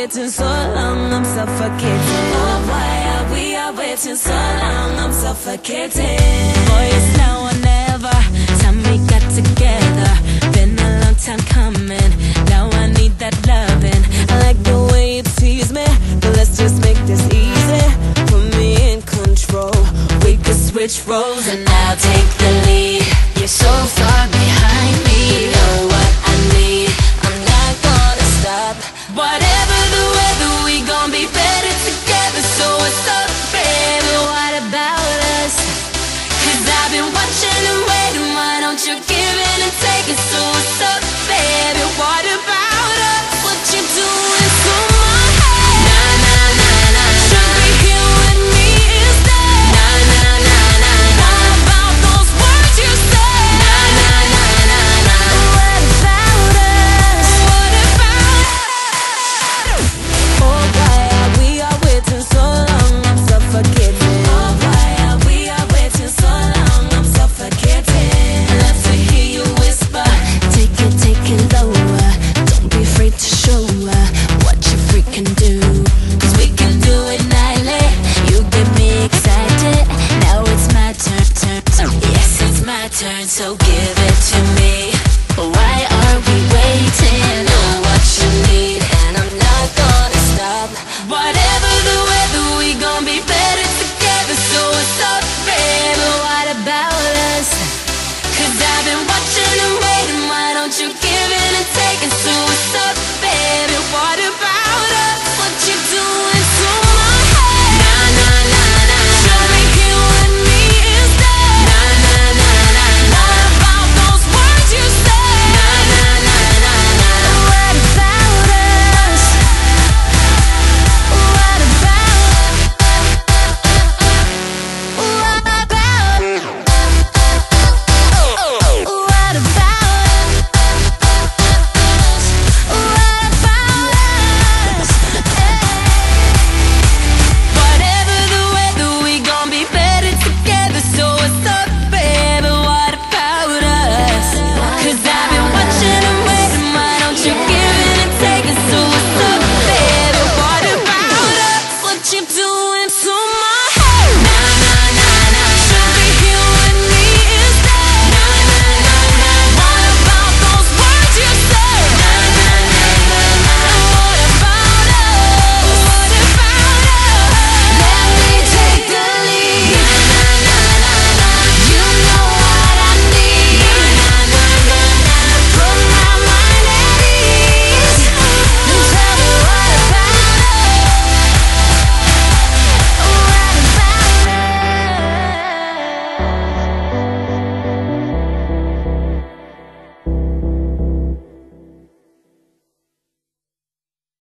waiting so long, I'm suffocating. Oh, why are we waiting so long, I'm suffocating. Boy, it's now or never, time we got together. Been a long time coming, now I need that loving. I like the way you tease me, but let's just make this easy. Put me in control, we could switch roles and I'll take the lead. You're so